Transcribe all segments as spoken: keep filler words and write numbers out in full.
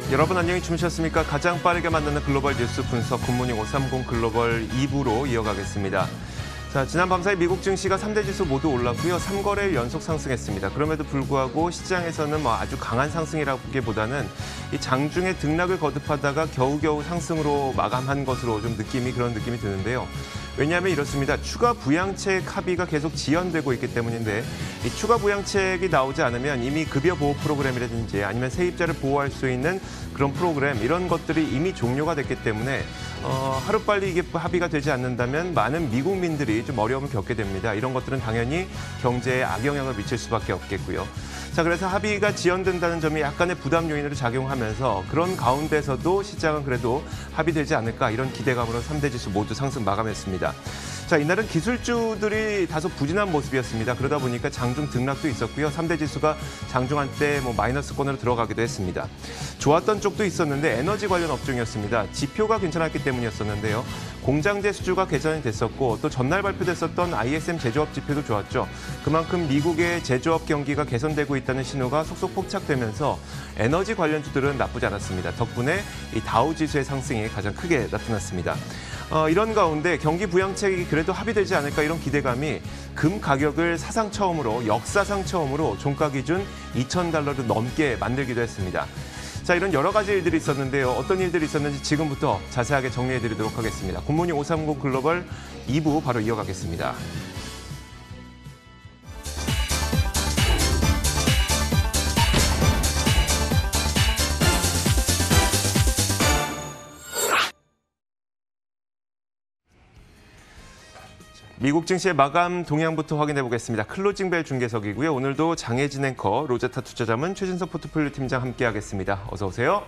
여러분 안녕히 주무셨습니까? 가장 빠르게 만나는 글로벌 뉴스 분석 굿모닝 오삼공 글로벌 이 부로 이어가겠습니다. 자, 지난 밤 사이 미국 증시가 삼 대 지수 모두 올랐고요. 삼 거래일 연속 상승했습니다. 그럼에도 불구하고 시장에서는 뭐 아주 강한 상승이라기보다는 이 장중에 등락을 거듭하다가 겨우겨우 상승으로 마감한 것으로 좀 느낌이 그런 느낌이 드는데요. 왜냐하면 이렇습니다. 추가 부양책 합의가 계속 지연되고 있기 때문인데 이 추가 부양책이 나오지 않으면 이미 급여 보호 프로그램이라든지 아니면 세입자를 보호할 수 있는 그런 프로그램 이런 것들이 이미 종료가 됐기 때문에 어, 하루빨리 이게 합의가 되지 않는다면 많은 미국민들이 좀 어려움을 겪게 됩니다. 이런 것들은 당연히 경제에 악영향을 미칠 수밖에 없겠고요. 자, 그래서 합의가 지연된다는 점이 약간의 부담 요인으로 작용하면서 그런 가운데서도 시장은 그래도 합의되지 않을까 이런 기대감으로 삼 대 지수 모두 상승 마감했습니다. 자, 이날은 기술주들이 다소 부진한 모습이었습니다. 그러다 보니까 장중 등락도 있었고요. 삼 대 지수가 장중 한때 뭐 마이너스권으로 들어가기도 했습니다. 좋았던 쪽도 있었는데 에너지 관련 업종이었습니다. 지표가 괜찮았기 때문이었었는데요. 공장제 수주가 개선이 됐었고 또 전날 발표됐었던 아이에스엠 제조업 지표도 좋았죠. 그만큼 미국의 제조업 경기가 개선되고 있다는 신호가 속속 포착되면서 에너지 관련주들은 나쁘지 않았습니다. 덕분에 이 다우 지수의 상승이 가장 크게 나타났습니다. 어, 이런 가운데 경기 부양책이 그래도 합의되지 않을까 이런 기대감이 금 가격을 사상 처음으로 역사상 처음으로 종가 기준 이천 달러를 넘게 만들기도 했습니다. 자, 이런 여러 가지 일들이 있었는데요. 어떤 일들이 있었는지 지금부터 자세하게 정리해드리도록 하겠습니다. 굿모닝 오삼공 글로벌 이 부 바로 이어가겠습니다. 미국 증시의 마감 동향부터 확인해 보겠습니다. 클로징벨 중계석이고요. 오늘도 장혜진 앵커, 로제타 투자자문 최진석 포트폴리오 팀장 함께하겠습니다. 어서 오세요.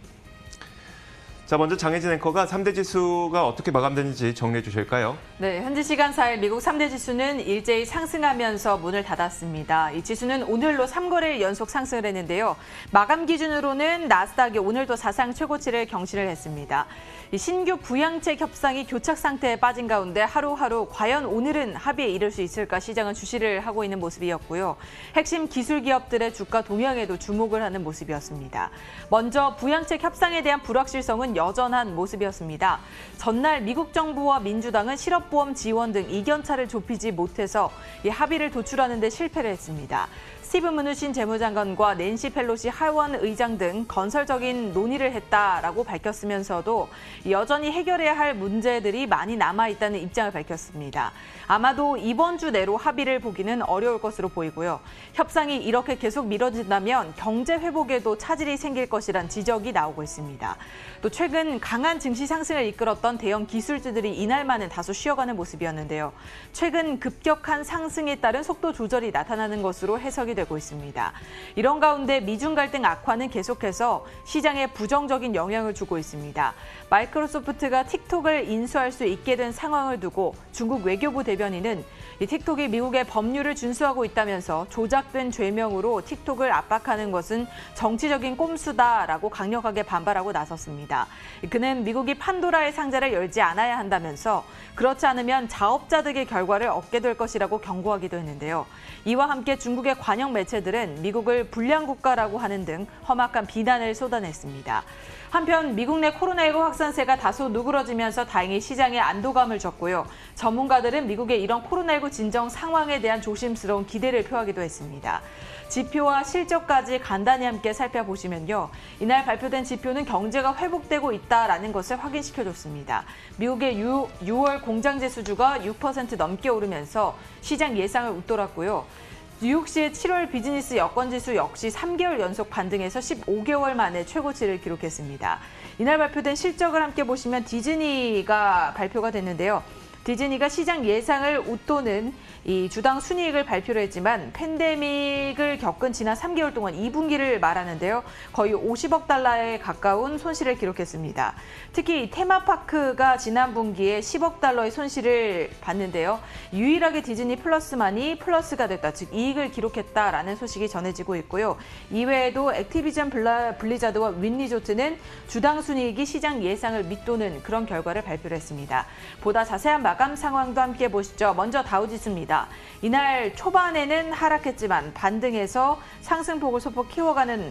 자, 먼저 장혜진 앵커가 삼 대 지수가 어떻게 마감됐는지 정리해 주실까요? 네, 현지 시간 사 일 미국 삼 대 지수는 일제히 상승하면서 문을 닫았습니다. 이 지수는 오늘로 삼 거래일 연속 상승을 했는데요. 마감 기준으로는 나스닥이 오늘도 사상 최고치를 경신을 했습니다. 이 신규 부양책 협상이 교착 상태에 빠진 가운데 하루하루 과연 오늘은 합의에 이를 수 있을까 시장은 주시를 하고 있는 모습이었고요. 핵심 기술 기업들의 주가 동향에도 주목을 하는 모습이었습니다. 먼저 부양책 협상에 대한 불확실성은 여전한 모습이었습니다. 전날 미국 정부와 민주당은 실업보험 지원 등 이견차를 좁히지 못해서 이 합의를 도출하는 데 실패를 했습니다. 스티브 무누신 재무장관과 낸시 펠로시 하원 의장 등 건설적인 논의를 했다라고 밝혔으면서도 여전히 해결해야 할 문제들이 많이 남아있다는 입장을 밝혔습니다. 아마도 이번 주 내로 합의를 보기는 어려울 것으로 보이고요. 협상이 이렇게 계속 미뤄진다면 경제 회복에도 차질이 생길 것이란 지적이 나오고 있습니다. 또 최근 강한 증시 상승을 이끌었던 대형 기술주들이 이날만은 다소 쉬어가는 모습이었는데요. 최근 급격한 상승에 따른 속도 조절이 나타나는 것으로 해석이 되고 있습니다. 이런 가운데 미중 갈등 악화는 계속해서 시장에 부정적인 영향을 주고 있습니다. 마이크로소프트가 틱톡을 인수할 수 있게 된 상황을 두고 중국 외교부 대변인은 이 틱톡이 미국의 법률을 준수하고 있다면서 조작된 죄명으로 틱톡을 압박하는 것은 정치적인 꼼수다라고 강력하게 반발하고 나섰습니다. 그는 미국이 판도라의 상자를 열지 않아야 한다면서 그렇지 않으면 자업자득의 결과를 얻게 될 것이라고 경고하기도 했는데요. 이와 함께 중국의 관영 매체들은 미국을 불량 국가라고 하는 등 험악한 비난을 쏟아냈습니다. 한편 미국 내 코로나십구 확산세가 다소 누그러지면서 다행히 시장에 안도감을 줬고요. 전문가들은 미국의 이런 코로나십구 진정 상황에 대한 조심스러운 기대를 표하기도 했습니다. 지표와 실적까지 간단히 함께 살펴보시면요. 이날 발표된 지표는 경제가 회복되고 있다라는 것을 확인시켜줬습니다. 미국의 유월 공장제 수주가 육 퍼센트 넘게 오르면서 시장 예상을 웃돌았고요. 뉴욕시의 칠월 비즈니스 여건지수 역시 삼 개월 연속 반등해서 십오 개월 만에 최고치를 기록했습니다. 이날 발표된 실적을 함께 보시면 디즈니가 발표가 됐는데요. 디즈니가 시장 예상을 웃도는 이 주당 순이익을 발표를 했지만 팬데믹을 겪은 지난 삼 개월 동안 이 분기를 말하는데요. 거의 오십억 달러에 가까운 손실을 기록했습니다. 특히 테마파크가 지난 분기에 십억 달러의 손실을 봤는데요. 유일하게 디즈니 플러스만이 플러스가 됐다, 즉 이익을 기록했다라는 소식이 전해지고 있고요. 이외에도 액티비전 블리자드와 윈리조트는 주당 순이익이 시장 예상을 밑도는 그런 결과를 발표를 했습니다. 보다 자세한 마감 상황도 함께 보시죠. 먼저 다우지수입니다. 이날 초반에는 하락했지만 반등해서 상승폭을 소폭 키워가는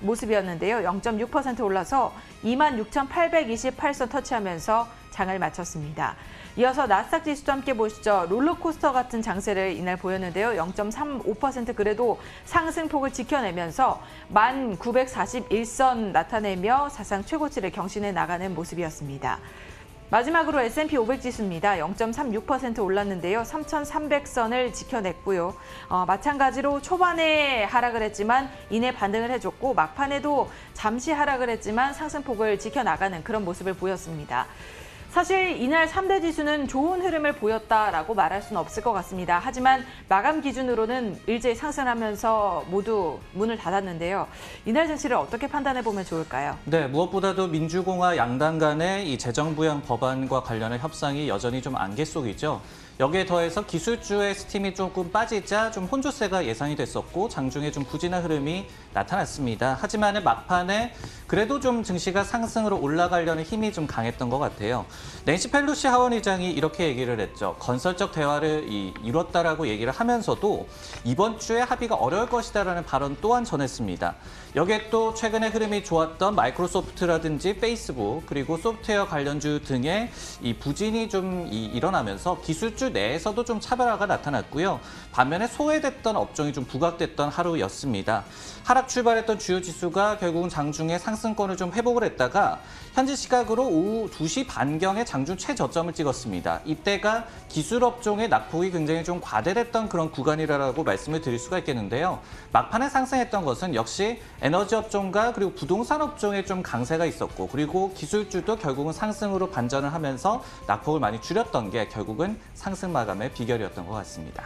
모습이었는데요. 영 점 육 퍼센트 올라서 이만 육천팔백이십팔 선 터치하면서 장을 마쳤습니다. 이어서 나스닥 지수도 함께 보시죠. 롤러코스터 같은 장세를 이날 보였는데요. 영 점 삼오 퍼센트 그래도 상승폭을 지켜내면서 만 구백사십일 선 나타내며 사상 최고치를 경신해 나가는 모습이었습니다. 마지막으로 에스 앤 피 오백 지수입니다. 영 점 삼육 퍼센트 올랐는데요. 삼천삼백 선을 지켜냈고요. 어, 마찬가지로 초반에 하락을 했지만 이내 반등을 해줬고 막판에도 잠시 하락을 했지만 상승폭을 지켜나가는 그런 모습을 보였습니다. 사실 이날 삼 대 지수는 좋은 흐름을 보였다라고 말할 수는 없을 것 같습니다. 하지만 마감 기준으로는 일제히 상승하면서 모두 문을 닫았는데요. 이날 증시를 어떻게 판단해 보면 좋을까요? 네, 무엇보다도 민주공화 양당 간의 이 재정부양 법안과 관련한 협상이 여전히 좀 안개 속이죠. 여기에 더해서 기술주의 스팀이 조금 빠지자 좀 혼조세가 예상이 됐었고 장중에 좀 부진한 흐름이 나타났습니다. 하지만 막판에 그래도 좀 증시가 상승으로 올라가려는 힘이 좀 강했던 것 같아요. 낸시 펠로시 하원의장이 이렇게 얘기를 했죠. 건설적 대화를 이, 이뤘다라고 얘기를 하면서도 이번 주에 합의가 어려울 것이다라는 발언 또한 전했습니다. 여기에 또 최근에 흐름이 좋았던 마이크로소프트라든지 페이스북 그리고 소프트웨어 관련주 등의 이 부진이 좀 이, 일어나면서 기술주 내에서도 좀 차별화가 나타났고요. 반면에 소외됐던 업종이 좀 부각됐던 하루였습니다. 하락 출발했던 주요 지수가 결국은 장중에 상승권을 좀 회복을 했다가 현지 시각으로 오후 두 시 반경에 장중 최저점을 찍었습니다. 이때가 기술 업종의 낙폭이 굉장히 좀 과대됐던 그런 구간이라고 말씀을 드릴 수가 있겠는데요. 막판에 상승했던 것은 역시 에너지 업종과 그리고 부동산 업종에 좀 강세가 있었고 그리고 기술주도 결국은 상승으로 반전을 하면서 낙폭을 많이 줄였던 게 결국은 상승 마감의 비결이었던 것 같습니다.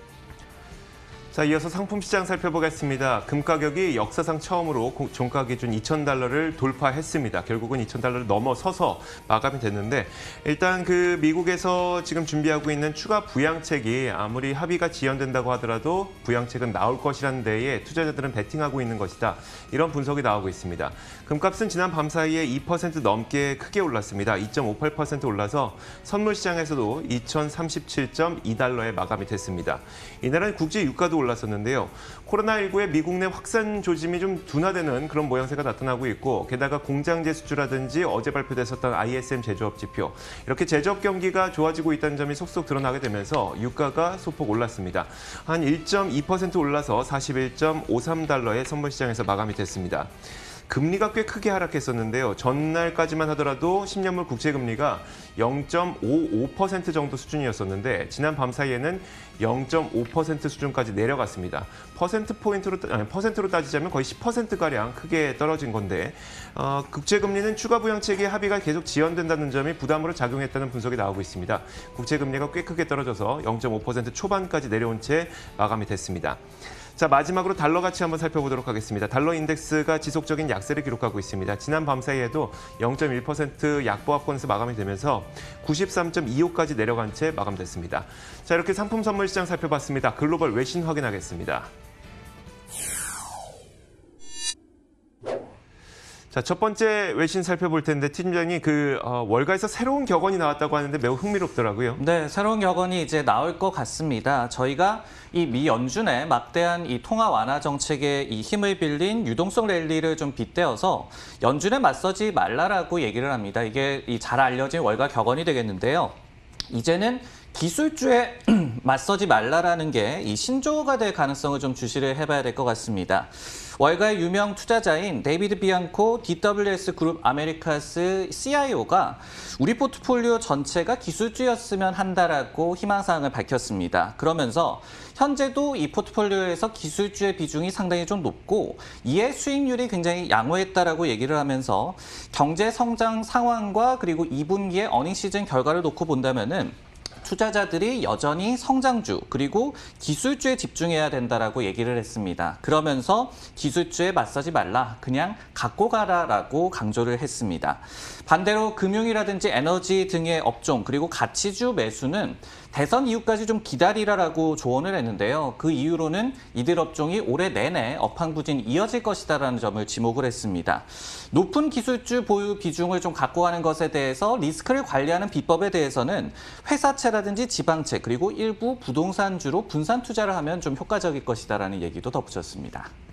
자, 이어서 상품 시장 살펴보겠습니다. 금 가격이 역사상 처음으로 종가 기준 이천 달러를 돌파했습니다. 결국은 이천 달러를 넘어서서 마감이 됐는데 일단 그 미국에서 지금 준비하고 있는 추가 부양책이 아무리 합의가 지연된다고 하더라도 부양책은 나올 것이라는 데에 투자자들은 베팅하고 있는 것이다. 이런 분석이 나오고 있습니다. 금값은 지난 밤 사이에 이 퍼센트 넘게 크게 올랐습니다. 이 점 오팔 퍼센트 올라서 선물 시장에서도 이천삼십칠 점 이 달러에 마감이 됐습니다. 이날은 국제 유가도 올랐었는데요. 코로나십구의 미국 내 확산 조짐이 좀 둔화되는 그런 모양새가 나타나고 있고 게다가 공장제 수주라든지 어제 발표됐었던 아이 에스 엠 제조업 지표 이렇게 제조업 경기가 좋아지고 있다는 점이 속속 드러나게 되면서 유가가 소폭 올랐습니다. 한 일 점 이 퍼센트 올라서 사십일 점 오삼 달러에 선물 시장에서 마감이 됐습니다. 금리가 꽤 크게 하락했었는데요. 전날까지만 하더라도 십 년물 국채금리가 영 점 오오 퍼센트 정도 수준이었었는데 지난 밤 사이에는 영 점 오 퍼센트 수준까지 내려갔습니다. 퍼센트 포인트로 아니, 퍼센트로 따지자면 거의 십 퍼센트가량 크게 떨어진 건데 어, 국채금리는 추가 부양책의 합의가 계속 지연된다는 점이 부담으로 작용했다는 분석이 나오고 있습니다. 국채금리가 꽤 크게 떨어져서 영 점 오 퍼센트 초반까지 내려온 채 마감이 됐습니다. 자, 마지막으로 달러 가치 한번 살펴보도록 하겠습니다. 달러 인덱스가 지속적인 약세를 기록하고 있습니다. 지난 밤 사이에도 영 점 일 퍼센트 약보합권에서 마감이 되면서 구십삼 점 이오까지 내려간 채 마감됐습니다. 자, 이렇게 상품 선물 시장 살펴봤습니다. 글로벌 외신 확인하겠습니다. 자, 첫 번째 외신 살펴볼 텐데 팀장이 그 어, 월가에서 새로운 격언이 나왔다고 하는데 매우 흥미롭더라고요. 네, 새로운 격언이 이제 나올 것 같습니다. 저희가 이 미 연준의 막대한 이 통화 완화 정책의 이 힘을 빌린 유동성 랠리를 좀 빗대어서 연준에 맞서지 말라라고 얘기를 합니다. 이게 이 잘 알려진 월가 격언이 되겠는데요. 이제는 기술주에 맞서지 말라라는 게 이 신조어가 될 가능성을 좀 주시를 해봐야 될 것 같습니다. 월가의 유명 투자자인 데이비드 비앙코 디 더블유 에스 그룹 아메리카스 씨 아이 오가 우리 포트폴리오 전체가 기술주였으면 한다라고 희망사항을 밝혔습니다. 그러면서 현재도 이 포트폴리오에서 기술주의 비중이 상당히 좀 높고 이에 수익률이 굉장히 양호했다라고 얘기를 하면서 경제 성장 상황과 그리고 이 분기의 어닝 시즌 결과를 놓고 본다면은 투자자들이 여전히 성장주 그리고 기술주에 집중해야 된다라고 얘기를 했습니다. 그러면서 기술주에 맞서지 말라, 그냥 갖고 가라라고 강조를 했습니다. 반대로 금융이라든지 에너지 등의 업종 그리고 가치주 매수는 대선 이후까지 좀 기다리라라고 조언을 했는데요. 그 이유로는 이들 업종이 올해 내내 업황부진이 이어질 것이다라는 점을 지목을 했습니다. 높은 기술주 보유 비중을 좀 갖고 가는 것에 대해서 리스크를 관리하는 비법에 대해서는 회사채라든지 지방채 그리고 일부 부동산주로 분산 투자를 하면 좀 효과적일 것이다라는 얘기도 덧붙였습니다.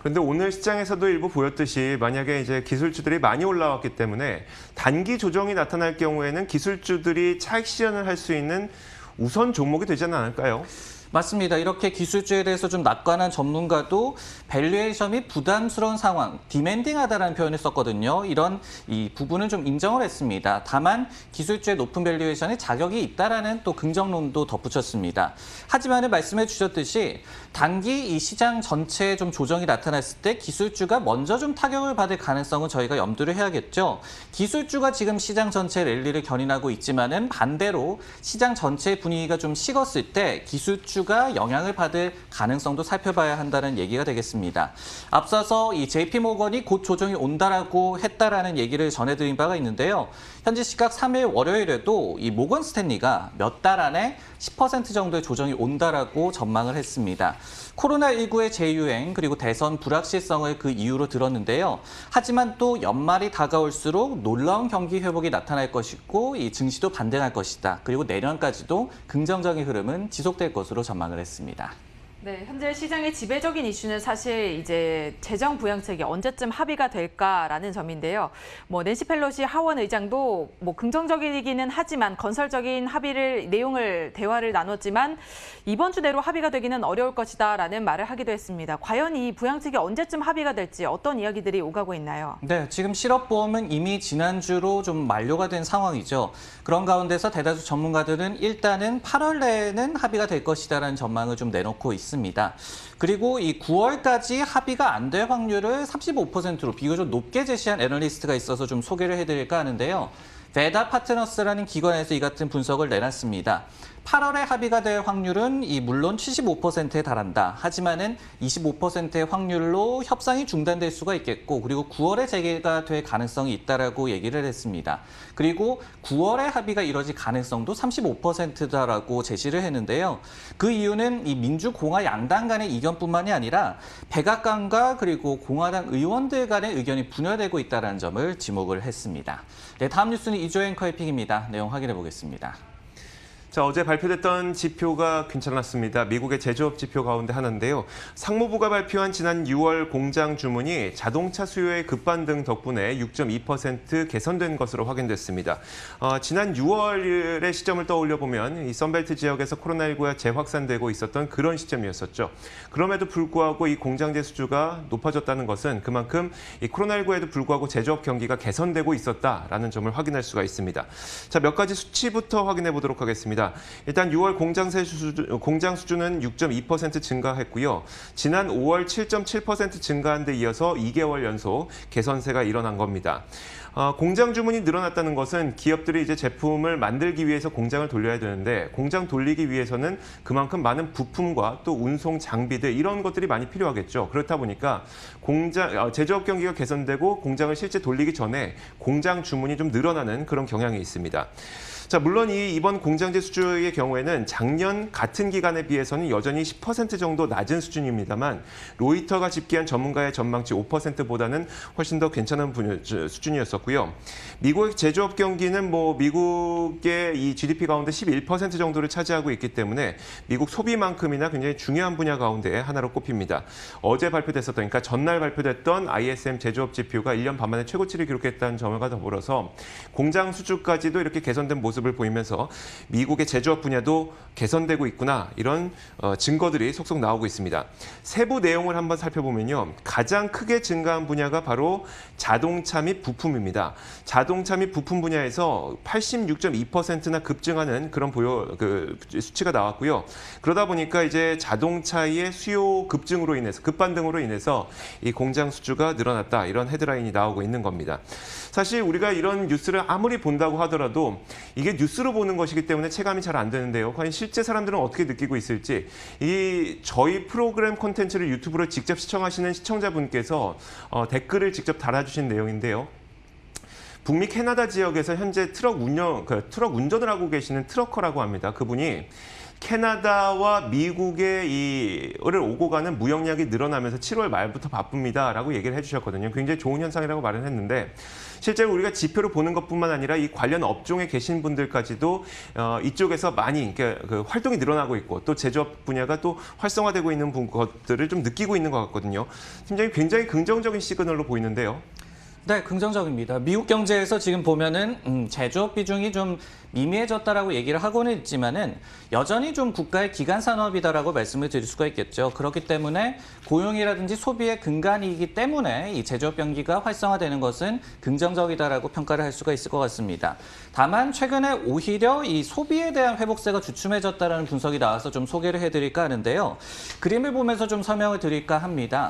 그런데 오늘 시장에서도 일부 보였듯이 만약에 이제 기술주들이 많이 올라왔기 때문에 단기 조정이 나타날 경우에는 기술주들이 차익 실현을 할 수 있는 우선 종목이 되지 않을까요? 맞습니다. 이렇게 기술주에 대해서 좀 낙관한 전문가도 밸류에이션이 부담스러운 상황, 디맨딩하다라는 표현을 썼거든요. 이런 이 부분은 좀 인정을 했습니다. 다만 기술주의 높은 밸류에이션에 자격이 있다라는 또 긍정론도 덧붙였습니다. 하지만 말씀해 주셨듯이 단기 이 시장 전체에 좀 조정이 나타났을 때 기술주가 먼저 좀 타격을 받을 가능성은 저희가 염두를 해야겠죠. 기술주가 지금 시장 전체 랠리를 견인하고 있지만은 반대로 시장 전체 분위기가 좀 식었을 때 기술주 가 영향을 받을 가능성도 살펴봐야 한다는 얘기가 되겠습니다. 앞서서 이 제이피모건이 곧 조정이 온다라고 했다라는 얘기를 전해드린 바가 있는데요. 현지 시각 삼 일 월요일에도 이 모건 스탠리가 몇 달 안에 십 퍼센트 정도의 조정이 온다라고 전망을 했습니다. 코로나십구의 재유행 그리고 대선 불확실성을 그 이유로 들었는데요. 하지만 또 연말이 다가올수록 놀라운 경기 회복이 나타날 것이고 이 증시도 반등할 것이다. 그리고 내년까지도 긍정적인 흐름은 지속될 것으로 전망을 했습니다. 네, 현재 시장의 지배적인 이슈는 사실 이제 재정 부양책이 언제쯤 합의가 될까라는 점인데요. 뭐 낸시 펠로시 하원 의장도 뭐 긍정적이기는 하지만 건설적인 합의를 내용을 대화를 나눴지만 이번 주 내로 합의가 되기는 어려울 것이다라는 말을 하기도 했습니다. 과연 이 부양책이 언제쯤 합의가 될지 어떤 이야기들이 오가고 있나요? 네, 지금 실업보험은 이미 지난주로 좀 만료가 된 상황이죠. 그런 가운데서 대다수 전문가들은 일단은 팔월 내에는 합의가 될 것이다라는 전망을 좀 내놓고 있습니다. 그리고 이 구월까지 합의가 안 될 확률을 삼십오 퍼센트로 비교적 높게 제시한 애널리스트가 있어서 좀 소개를 해드릴까 하는데요. 베다 파트너스라는 기관에서 이 같은 분석을 내놨습니다. 팔월에 합의가 될 확률은 이 물론 칠십오 퍼센트에 달한다. 하지만은 이십오 퍼센트의 확률로 협상이 중단될 수가 있겠고 그리고 구월에 재개가 될 가능성이 있다라고 얘기를 했습니다. 그리고 구월에 합의가 이뤄질 가능성도 삼십오 퍼센트다라고 제시를 했는데요. 그 이유는 이 민주공화 양당 간의 이견뿐만이 아니라 백악관과 그리고 공화당 의원들 간의 의견이 분열되고 있다는 점을 지목을 했습니다. 네, 다음 뉴스는 이조 앵커의 픽입니다. 내용 확인해 보겠습니다. 자, 어제 발표됐던 지표가 괜찮았습니다. 미국의 제조업 지표 가운데 하나인데요. 상무부가 발표한 지난 유월 공장 주문이 자동차 수요의 급반등 덕분에 육 점 이 퍼센트 개선된 것으로 확인됐습니다. 어, 지난 유월의 시점을 떠올려 보면 이 선벨트 지역에서 코로나십구가 재확산되고 있었던 그런 시점이었었죠. 그럼에도 불구하고 이 공장제 수주가 높아졌다는 것은 그만큼 이 코로나십구에도 불구하고 제조업 경기가 개선되고 있었다라는 점을 확인할 수가 있습니다. 자, 몇 가지 수치부터 확인해 보도록 하겠습니다. 일단 유월 공장세 수주, 공장 수주는 육 점 이 퍼센트 증가했고요. 지난 오월 칠 점 칠 퍼센트 증가한 데 이어서 이 개월 연속 개선세가 일어난 겁니다. 어, 공장 주문이 늘어났다는 것은 기업들이 이제 제품을 만들기 위해서 공장을 돌려야 되는데 공장 돌리기 위해서는 그만큼 많은 부품과 또 운송 장비들 이런 것들이 많이 필요하겠죠. 그렇다 보니까 공장 어, 제조업 경기가 개선되고 공장을 실제 돌리기 전에 공장 주문이 좀 늘어나는 그런 경향이 있습니다. 자, 물론 이 이번 공장제 수주의 경우에는 작년 같은 기간에 비해서는 여전히 십 퍼센트 정도 낮은 수준입니다만 로이터가 집계한 전문가의 전망치 오 퍼센트보다는 훨씬 더 괜찮은 분야, 수준이었었고요. 미국의 제조업 경기는 뭐 미국의 이 지디피 가운데 십일 퍼센트 정도를 차지하고 있기 때문에 미국 소비만큼이나 굉장히 중요한 분야 가운데 하나로 꼽힙니다. 어제 발표됐었던, 그러니까 전날 발표됐던 아이에스엠 제조업 지표가 일 년 반 만에 최고치를 기록했다는 점과 더불어서 공장 수주까지도 이렇게 개선된 모습 모습을 보이면서 미국의 제조업 분야도 개선되고 있구나 이런 어, 증거들이 속속 나오고 있습니다. 세부 내용을 한번 살펴보면요. 가장 크게 증가한 분야가 바로 자동차 및 부품입니다. 자동차 및 부품 분야에서 팔십육 점 이 퍼센트나 급증하는 그런 보여 그 수치가 나왔고요. 그러다 보니까 이제 자동차의 수요 급증으로 인해서 급반등으로 인해서 이 공장 수주가 늘어났다 이런 헤드라인이 나오고 있는 겁니다. 사실 우리가 이런 뉴스를 아무리 본다고 하더라도 이게 뉴스로 보는 것이기 때문에 체감이 잘 안 되는데요. 과연 실제 사람들은 어떻게 느끼고 있을지 이 저희 프로그램 콘텐츠를 유튜브로 직접 시청하시는 시청자분께서 어, 댓글을 직접 달아주신 내용인데요. 북미 캐나다 지역에서 현재 트럭 운영, 그 트럭 운전을 하고 계시는 트러커라고 합니다. 그분이 캐나다와 미국의 이를 오고 가는 무역량이 늘어나면서 칠월 말부터 바쁩니다라고 얘기를 해주셨거든요. 굉장히 좋은 현상이라고 말을 했는데 실제로 우리가 지표를 보는 것뿐만 아니라 이 관련 업종에 계신 분들까지도 어, 이쪽에서 많이 그러니까 그 활동이 늘어나고 있고 또 제조업 분야가 또 활성화되고 있는 분- 것들을 좀 느끼고 있는 것 같거든요. 팀장님 굉장히 긍정적인 시그널로 보이는데요. 네, 긍정적입니다. 미국 경제에서 지금 보면은 음, 제조업 비중이 좀 미미해졌다라고 얘기를 하고는 있지만은 여전히 좀 국가의 기간 산업이다라고 말씀을 드릴 수가 있겠죠. 그렇기 때문에 고용이라든지 소비의 근간이기 때문에 이 제조업 경기가 활성화되는 것은 긍정적이다라고 평가를 할 수가 있을 것 같습니다. 다만 최근에 오히려 이 소비에 대한 회복세가 주춤해졌다라는 분석이 나와서 좀 소개를 해드릴까 하는데요. 그림을 보면서 좀 설명을 드릴까 합니다.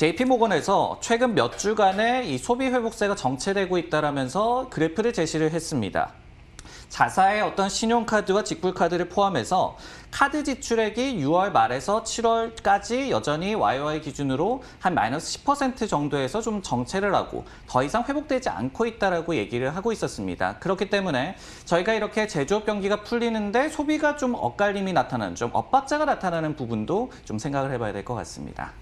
제이피모건에서 최근 몇 주간의 이 소비 회복세가 정체되고 있다라면서 그래프를 제시를 했습니다. 자사의 어떤 신용카드와 직불카드를 포함해서 카드 지출액이 유월 말에서 칠월까지 여전히 와이오아이 기준으로 한 마이너스 십 퍼센트 정도에서 좀 정체를 하고 더 이상 회복되지 않고 있다라고 얘기를 하고 있었습니다. 그렇기 때문에 저희가 이렇게 제조업 경기가 풀리는데 소비가 좀 엇갈림이 나타나는, 좀 엇박자가 나타나는 부분도 좀 생각을 해봐야 될 것 같습니다.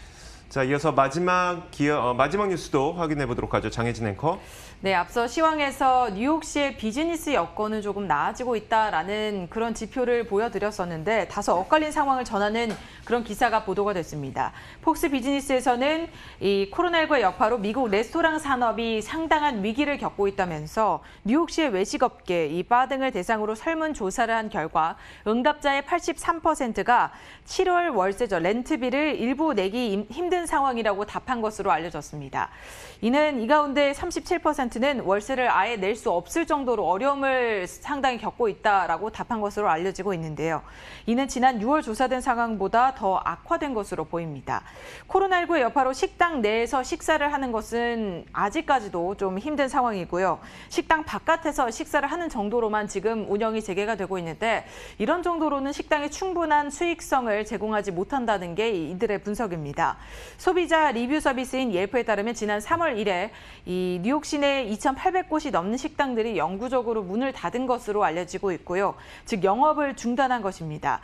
자, 이어서 마지막 기어, 어, 마지막 뉴스도 확인해 보도록 하죠. 장혜진 앵커. 네, 앞서 시황에서 뉴욕시의 비즈니스 여건은 조금 나아지고 있다라는 그런 지표를 보여드렸었는데 다소 엇갈린 상황을 전하는 그런 기사가 보도가 됐습니다. 폭스 비즈니스에서는 이 코로나십구의 여파로 미국 레스토랑 산업이 상당한 위기를 겪고 있다면서 뉴욕시의 외식업계, 이 바 등을 대상으로 설문조사를 한 결과 응답자의 팔십삼 퍼센트가 칠월 월세죠, 렌트비를 일부 내기 힘든 상황이라고 답한 것으로 알려졌습니다. 이는 이 가운데 삼십칠 퍼센트는 월세를 아예 낼 수 없을 정도로 어려움을 상당히 겪고 있다라고 답한 것으로 알려지고 있는데요. 이는 지난 유월 조사된 상황보다 더 악화된 것으로 보입니다. 코로나십구의 여파로 식당 내에서 식사를 하는 것은 아직까지도 좀 힘든 상황이고요. 식당 바깥에서 식사를 하는 정도로만 지금 운영이 재개가 되고 있는데 이런 정도로는 식당에 충분한 수익성을 제공하지 못한다는 게 이들의 분석입니다. 소비자 리뷰 서비스인 옐프에 따르면 지난 삼월 일에 이 뉴욕 시내 이천팔백 곳이 넘는 식당들이 영구적으로 문을 닫은 것으로 알려지고 있고요. 즉 영업을 중단한 것입니다.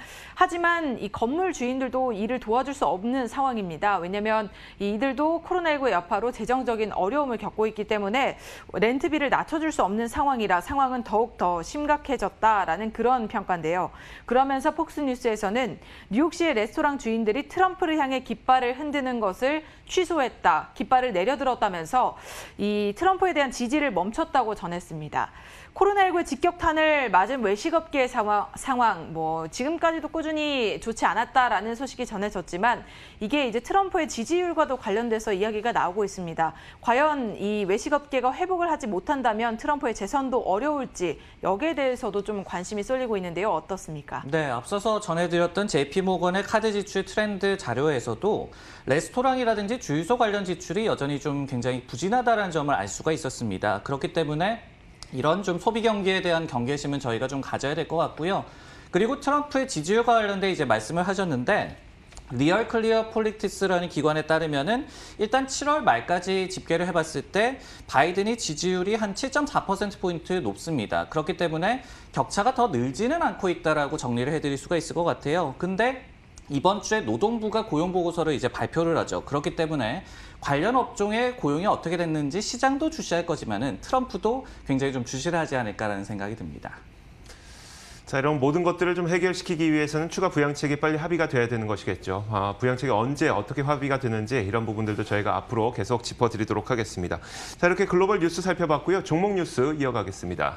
하지만 이 건물 주인들도 이를 도와줄 수 없는 상황입니다. 왜냐하면 이들도 코로나십구의 여파로 재정적인 어려움을 겪고 있기 때문에 렌트비를 낮춰줄 수 없는 상황이라 상황은 더욱 더 심각해졌다라는 그런 평가인데요. 그러면서 폭스뉴스에서는 뉴욕시의 레스토랑 주인들이 트럼프를 향해 깃발을 흔드는 것을 취소했다, 깃발을 내려들었다면서 이 트럼프에 대한 지지를 멈췄다고 전했습니다. 코로나십구의 직격탄을 맞은 외식업계의 상황, 상황, 뭐 지금까지도 꾸준히 좋지 않았다라는 소식이 전해졌지만 이게 이제 트럼프의 지지율과도 관련돼서 이야기가 나오고 있습니다. 과연 이 외식업계가 회복을 하지 못한다면 트럼프의 재선도 어려울지 여기에 대해서도 좀 관심이 쏠리고 있는데요. 어떻습니까? 네, 앞서서 전해드렸던 제이피모건의 카드 지출 트렌드 자료에서도 레스토랑이라든지 주유소 관련 지출이 여전히 좀 굉장히 부진하다는 점을 알 수가 있었습니다. 그렇기 때문에 이런 좀 소비 경기에 대한 경계심은 저희가 좀 가져야 될 것 같고요. 그리고 트럼프의 지지율과 관련돼 이제 말씀을 하셨는데 리얼 클리어 폴리틱스라는 기관에 따르면은 일단 칠월 말까지 집계를 해봤을 때 바이든이 지지율이 한 칠 점 사 퍼센트 포인트 높습니다. 그렇기 때문에 격차가 더 늘지는 않고 있다라고 정리를 해드릴 수가 있을 것 같아요. 근데 이번 주에 노동부가 고용보고서를 이제 발표를 하죠. 그렇기 때문에 관련 업종의 고용이 어떻게 됐는지 시장도 주시할 거지만은 트럼프도 굉장히 좀 주시를 하지 않을까라는 생각이 듭니다. 자, 이런 모든 것들을 좀 해결시키기 위해서는 추가 부양책이 빨리 합의가 돼야 되는 것이겠죠. 아, 부양책이 언제 어떻게 합의가 되는지 이런 부분들도 저희가 앞으로 계속 짚어드리도록 하겠습니다. 자, 이렇게 글로벌 뉴스 살펴봤고요. 종목 뉴스 이어가겠습니다.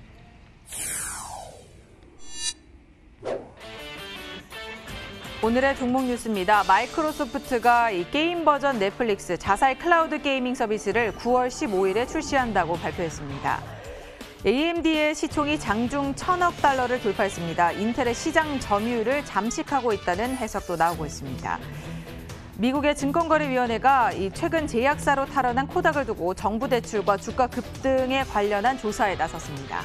오늘의 종목 뉴스입니다. 마이크로소프트가 이 게임 버전 넷플릭스 자사의 클라우드 게이밍 서비스를 구월 십오일에 출시한다고 발표했습니다. 에이엠디의 시총이 장중 천억 달러를 돌파했습니다. 인텔의 시장 점유율을 잠식하고 있다는 해석도 나오고 있습니다. 미국의 증권거래위원회가 이 최근 제약사로 탈환한 코닥을 두고 정부 대출과 주가 급등에 관련한 조사에 나섰습니다.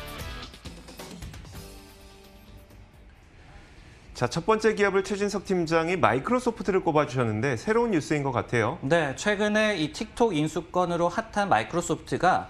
자, 첫 번째 기업을 최진석 팀장이 마이크로소프트를 꼽아주셨는데 새로운 뉴스인 것 같아요. 네, 최근에 이 틱톡 인수권으로 핫한 마이크로소프트가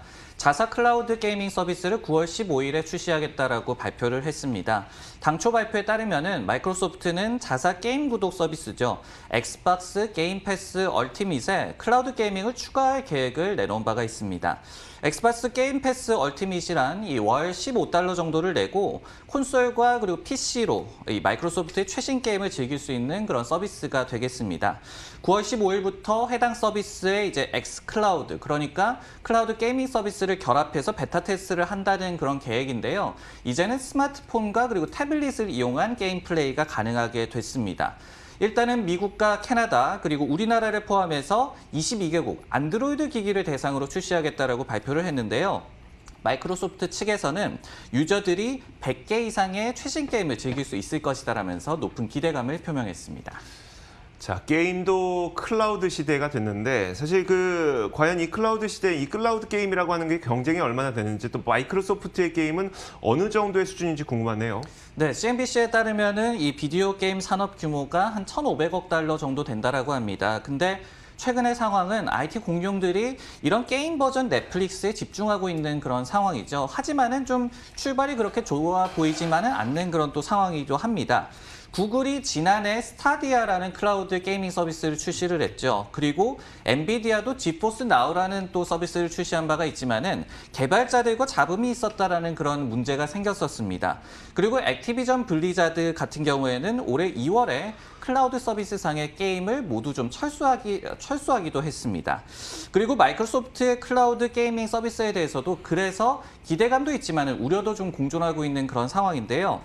자사 클라우드 게이밍 서비스를 구월 십오일에 출시하겠다라고 발표를 했습니다. 당초 발표에 따르면은 마이크로소프트는 자사 게임 구독 서비스죠. 엑스박스 게임 패스 얼티밋에 클라우드 게이밍을 추가할 계획을 내놓은 바가 있습니다. 엑스박스 게임 패스 얼티밋이란 이 월 십오 달러 정도를 내고 콘솔과 그리고 피씨로 이 마이크로소프트의 최신 게임을 즐길 수 있는 그런 서비스가 되겠습니다. 구월 십오일부터 해당 서비스에 이제 엑스클라우드, 그러니까 클라우드 게이밍 서비스를 결합해서 베타 테스트를 한다는 그런 계획인데요. 이제는 스마트폰과 그리고 태블릿을 이용한 게임 플레이가 가능하게 됐습니다. 일단은 미국과 캐나다 그리고 우리나라를 포함해서 이십이 개국 안드로이드 기기를 대상으로 출시하겠다라고 발표를 했는데요. 마이크로소프트 측에서는 유저들이 백 개 이상의 최신 게임을 즐길 수 있을 것이다라면서 높은 기대감을 표명했습니다. 자, 게임도 클라우드 시대가 됐는데 사실 그 과연 이 클라우드 시대, 이 클라우드 게임이라고 하는 게 경쟁이 얼마나 되는지 또 마이크로소프트의 게임은 어느 정도의 수준인지 궁금하네요. 네, 씨엔비씨에 따르면은 이 비디오 게임 산업 규모가 한 천오백억 달러 정도 된다라고 합니다. 근데 최근의 상황은 아이티 공룡들이 이런 게임 버전 넷플릭스에 집중하고 있는 그런 상황이죠. 하지만은 좀 출발이 그렇게 좋아 보이지만은 않는 그런 또 상황이기도 합니다. 구글이 지난해 스타디아라는 클라우드 게이밍 서비스를 출시를 했죠. 그리고 엔비디아도 지포스 나우라는 또 서비스를 출시한 바가 있지만은 개발자들과 잡음이 있었다라는 그런 문제가 생겼었습니다. 그리고 액티비전 블리자드 같은 경우에는 올해 이월에 클라우드 서비스상의 게임을 모두 좀 철수하기, 철수하기도 했습니다. 그리고 마이크로소프트의 클라우드 게이밍 서비스에 대해서도 그래서 기대감도 있지만 우려도 좀 공존하고 있는 그런 상황인데요.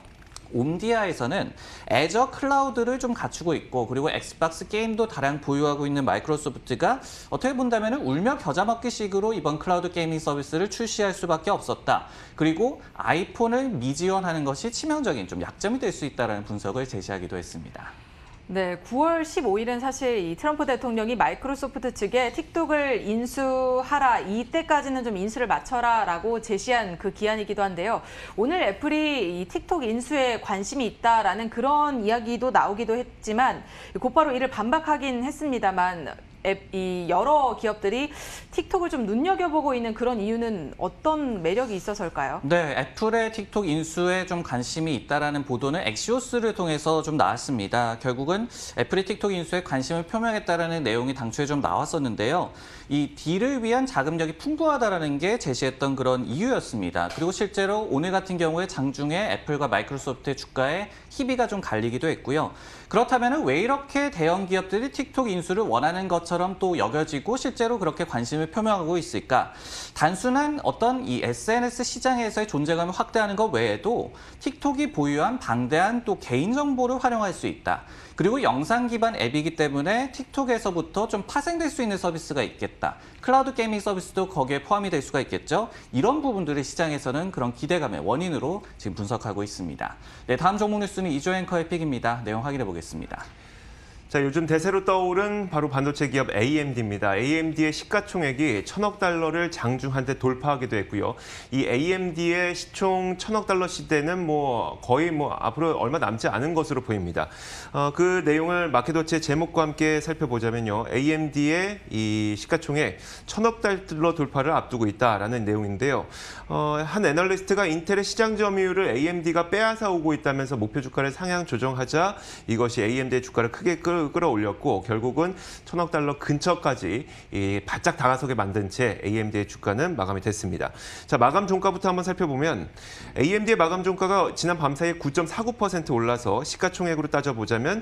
옴디아에서는 애저 클라우드를 좀 갖추고 있고 그리고 엑스박스 게임도 다량 보유하고 있는 마이크로소프트가 어떻게 본다면 울며 겨자 먹기식으로 이번 클라우드 게이밍 서비스를 출시할 수밖에 없었다. 그리고 아이폰을 미지원하는 것이 치명적인 좀 약점이 될 수 있다는 분석을 제시하기도 했습니다. 네, 구월 십오일은 사실 이 트럼프 대통령이 마이크로소프트 측에 틱톡을 인수하라, 이때까지는 좀 인수를 맞춰라라고 제시한 그 기한이기도 한데요. 오늘 애플이 이 틱톡 인수에 관심이 있다라는 그런 이야기도 나오기도 했지만 곧바로 이를 반박하긴 했습니다만 앱, 이 여러 기업들이 틱톡을 좀 눈여겨보고 있는 그런 이유는 어떤 매력이 있어서일까요? 네, 애플의 틱톡 인수에 좀 관심이 있다라는 보도는 엑시오스를 통해서 좀 나왔습니다. 결국은 애플이 틱톡 인수에 관심을 표명했다라는 내용이 당초에 좀 나왔었는데요. 이 딜을 위한 자금력이 풍부하다라는 게 제시했던 그런 이유였습니다. 그리고 실제로 오늘 같은 경우에 장중에 애플과 마이크로소프트의 주가에 희비가 좀 갈리기도 했고요. 그렇다면 왜 이렇게 대형 기업들이 틱톡 인수를 원하는 것처럼 또 여겨지고 실제로 그렇게 관심을 표명하고 있을까? 단순한 어떤 이 에스엔에스 시장에서의 존재감을 확대하는 것 외에도 틱톡이 보유한 방대한 또 개인정보를 활용할 수 있다. 그리고 영상 기반 앱이기 때문에 틱톡에서부터 좀 파생될 수 있는 서비스가 있겠다. 클라우드 게이밍 서비스도 거기에 포함이 될 수가 있겠죠. 이런 부분들을 시장에서는 그런 기대감의 원인으로 지금 분석하고 있습니다. 네, 다음 종목 뉴스는 이조 앵커의 픽입니다. 내용 확인해 보겠습니다. 자, 요즘 대세로 떠오른 바로 반도체 기업 에이엠디입니다. 에이엠디의 시가총액이 천억 달러를 장중 한때 돌파하기도 했고요. 이 에이엠디의 시총 천억 달러 시대는 뭐 거의 뭐 앞으로 얼마 남지 않은 것으로 보입니다. 어, 그 내용을 마켓워치의 제목과 함께 살펴보자면요. 에이엠디의 이 시가총액 천억 달러 돌파를 앞두고 있다라는 내용인데요. 어, 한 애널리스트가 인텔의 시장 점유율을 에이엠디가 빼앗아 오고 있다면서 목표 주가를 상향 조정하자 이것이 에이엠디의 주가를 크게 끌 끌어올렸고 결국은 천억 달러 근처까지 이 바짝 다가서게 만든 채 에이엠디의 주가는 마감이 됐습니다. 자, 마감 종가부터 한번 살펴보면 에이엠디의 마감 종가가 지난 밤사이에 구 점 사구 퍼센트 올라서 시가총액으로 따져보자면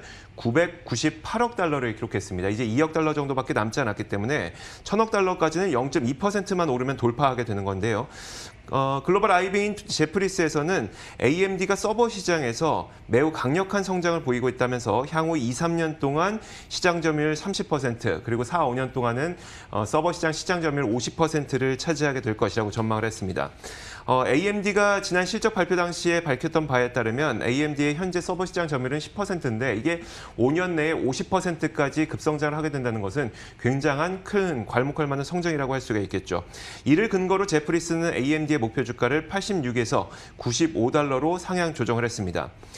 구백구십팔억 달러를 기록했습니다. 이제 이억 달러 정도밖에 남지 않았기 때문에 천억 달러까지는 영 점 이 퍼센트만 오르면 돌파하게 되는 건데요. 어, 글로벌 아이비인 제프리스에서는 에이엠디가 서버 시장에서 매우 강력한 성장을 보이고 있다면서 향후 이, 삼 년 동안 시장 점유율 삼십 퍼센트 그리고 사, 오 년 동안은 어, 서버 시장 시장 점유율 오십 퍼센트를 차지하게 될 것이라고 전망을 했습니다. 어, 에이엠디가 지난 실적 발표 당시에 밝혔던 바에 따르면 에이엠디의 현재 서버 시장 점유율은 십 퍼센트인데 이게 오 년 내에 오십 퍼센트까지 급성장을 하게 된다는 것은 굉장한 큰 괄목할 만한 성장이라고 할 수가 있겠죠. 이를 근거로 제프리스는 에이엠디의 목표 주가를 팔십육에서 구십오 달러로 상향 조정을 했습니다.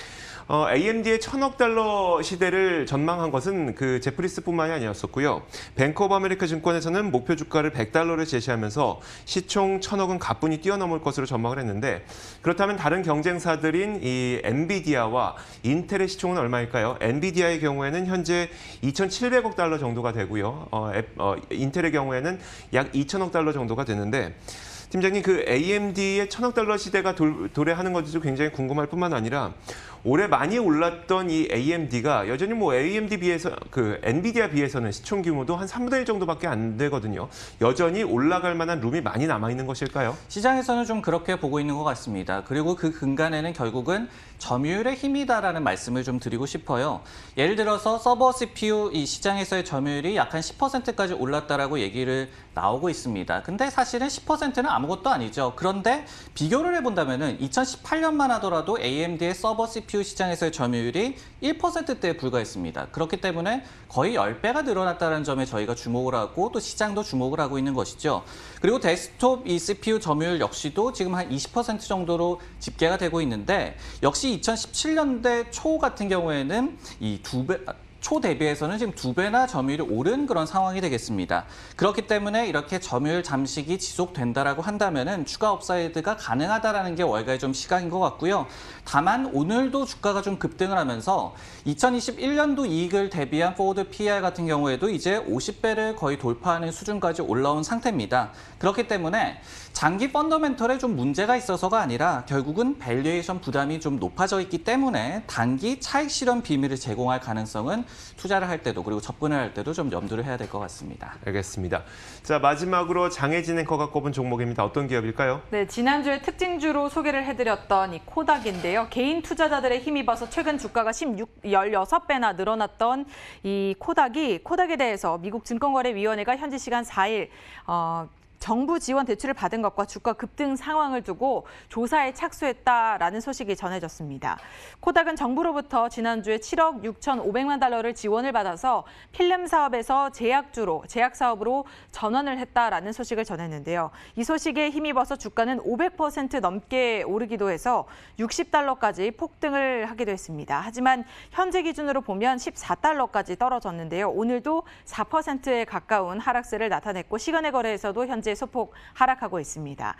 어, 에이엠디의 천억 달러 시대를 전망한 것은 그 제프리스뿐만이 아니었었고요. 뱅크 오브 아메리카 증권에서는 목표 주가를 백 달러를 제시하면서 시총 천억은 가뿐히 뛰어넘을 것으로 전망을 했는데 그렇다면 다른 경쟁사들인 이 엔비디아와 인텔의 시총은 얼마일까요? 엔비디아의 경우에는 현재 이천칠백억 달러 정도가 되고요. 어, 앱, 어, 인텔의 경우에는 약 이천억 달러 정도가 되는데 팀장님, 그 에이엠디의 천억 달러 시대가 돌, 도래하는 것도 굉장히 궁금할 뿐만 아니라 올해 많이 올랐던 이 에이엠디가 여전히 뭐 에이엠디 비해서 그 엔비디아 비해서는 시총 규모도 한 삼분의 일 정도밖에 안 되거든요. 여전히 올라갈 만한 룸이 많이 남아 있는 것일까요? 시장에서는 좀 그렇게 보고 있는 것 같습니다. 그리고 그 근간에는 결국은 점유율의 힘이다라는 말씀을 좀 드리고 싶어요. 예를 들어서 서버 씨피유 이 시장에서의 점유율이 약 한 십 퍼센트까지 올랐다라고 얘기를 나오고 있습니다. 근데 사실은 십 퍼센트는 아무것도 아니죠. 그런데 비교를 해본다면은 이천십팔 년만 하더라도 에이엠디의 서버 씨피유 시장에서의 점유율이 일 퍼센트대에 불과했습니다. 그렇기 때문에 거의 십 배가 늘어났다는 점에 저희가 주목을 하고 또 시장도 주목을 하고 있는 것이죠. 그리고 데스크톱 이 씨피유 점유율 역시도 지금 한 이십 퍼센트 정도로 집계가 되고 있는데 역시 이천십칠 년대 초 같은 경우에는 이 두 배 초 대비해서는 지금 두 배나 점유율이 오른 그런 상황이 되겠습니다. 그렇기 때문에 이렇게 점유율 잠식이 지속된다라고 한다면은 추가 업사이드가 가능하다라는 게 월가의 좀 시각인 것 같고요. 다만 오늘도 주가가 좀 급등을 하면서 이천이십일 년도 이익을 대비한 포워드 피이알 같은 경우에도 이제 오십 배를 거의 돌파하는 수준까지 올라온 상태입니다. 그렇기 때문에 장기 펀더멘털에 좀 문제가 있어서가 아니라 결국은 밸류에이션 부담이 좀 높아져 있기 때문에 단기 차익 실현 비밀을 제공할 가능성은 투자를 할 때도 그리고 접근을 할 때도 좀 염두를 해야 될 것 같습니다. 알겠습니다. 자, 마지막으로 장혜진 앵커가 꼽은 종목입니다. 어떤 기업일까요? 네, 지난주에 특징주로 소개를 해드렸던 이 코닥인데요. 개인 투자자들의 힘입어서 최근 주가가 십육, 십육 배나 늘어났던 이 코닥이 코닥에 대해서 미국 증권거래위원회가 현지 시간 사 일 어, 정부 지원 대출을 받은 것과 주가 급등 상황을 두고 조사에 착수했다라는 소식이 전해졌습니다. 코닥은 정부로부터 지난주에 칠억 육천오백만 달러를 지원을 받아서 필름 사업에서 제약주로, 제약 사업으로 전환을 했다라는 소식을 전했는데요. 이 소식에 힘입어서 주가는 오백 퍼센트 넘게 오르기도 해서 육십 달러까지 폭등을 하기도 했습니다. 하지만 현재 기준으로 보면 십사 달러까지 떨어졌는데요. 오늘도 사 퍼센트에 가까운 하락세를 나타냈고 시간의 거래에서도 현재 소폭 하락하고 있습니다.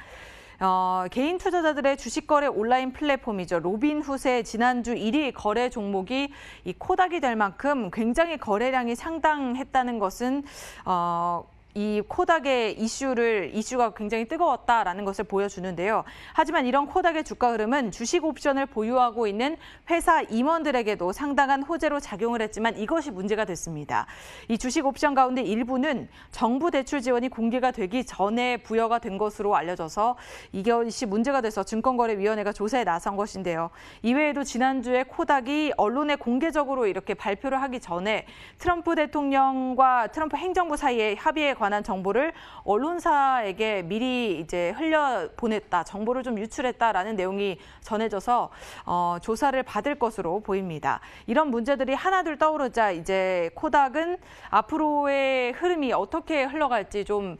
어, 개인 투자자들의 주식 거래 온라인 플랫폼이죠. 로빈훗의 지난주 일 위 거래 종목이 이 코닥이 될 만큼 굉장히 거래량이 상당했다는 것은 어, 이 코닥의 이슈를 이슈가 굉장히 뜨거웠다라는 것을 보여주는데요. 하지만 이런 코닥의 주가 흐름은 주식 옵션을 보유하고 있는 회사 임원들에게도 상당한 호재로 작용을 했지만 이것이 문제가 됐습니다. 이 주식 옵션 가운데 일부는 정부 대출 지원이 공개가 되기 전에 부여가 된 것으로 알려져서 이것이 문제가 돼서 증권거래위원회가 조사에 나선 것인데요. 이외에도 지난주에 코닥이 언론에 공개적으로 이렇게 발표를 하기 전에 트럼프 대통령과 트럼프 행정부 사이의 합의에 관한 정보를 언론사에게 미리 이제 흘려 보냈다, 정보를 좀 유출했다라는 내용이 전해져서 어, 조사를 받을 것으로 보입니다. 이런 문제들이 하나둘 떠오르자 이제 코닥은 앞으로의 흐름이 어떻게 흘러갈지 좀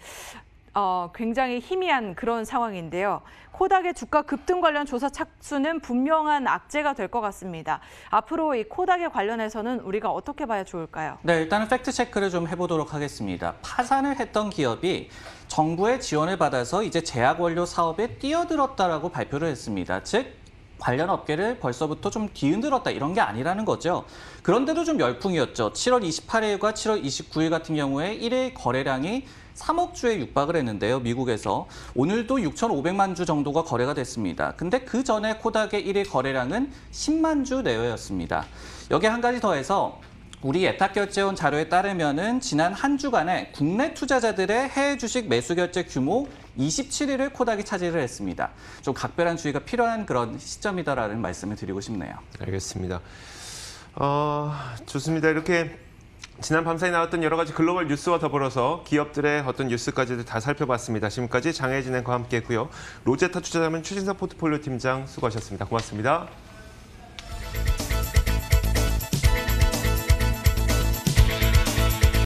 어, 굉장히 희미한 그런 상황인데요. 코닥의 주가 급등 관련 조사 착수는 분명한 악재가 될 것 같습니다. 앞으로 이 코닥에 관련해서는 우리가 어떻게 봐야 좋을까요? 네, 일단은 팩트 체크를 좀 해보도록 하겠습니다. 파산을 했던 기업이 정부의 지원을 받아서 이제 제약 원료 사업에 뛰어들었다라고 발표를 했습니다. 즉 관련 업계를 벌써부터 좀 뒤흔들었다 이런 게 아니라는 거죠. 그런데도 좀 열풍이었죠. 칠월 이십팔일과 칠월 이십구일 같은 경우에 일 일 거래량이 삼억 주에 육박을 했는데요. 미국에서 오늘도 육천오백만 주 정도가 거래가 됐습니다. 근데 그 전에 코닥의 일 일 거래량은 십만 주 내외였습니다. 여기에 한 가지 더해서 우리 예탁결제원 자료에 따르면은 지난 한 주간에 국내 투자자들의 해외 주식 매수 결제 규모 이십칠 위를 코닥이 차지를 했습니다. 좀 각별한 주의가 필요한 그런 시점이다라는 말씀을 드리고 싶네요. 알겠습니다. 어, 좋습니다. 이렇게 지난 밤사이 나왔던 여러 가지 글로벌 뉴스와 더불어서 기업들의 어떤 뉴스까지도 다 살펴봤습니다. 지금까지 장혜진 앵커와 함께했고요. 로제타 투자자문 최진석 포트폴리오 팀장 수고하셨습니다. 고맙습니다.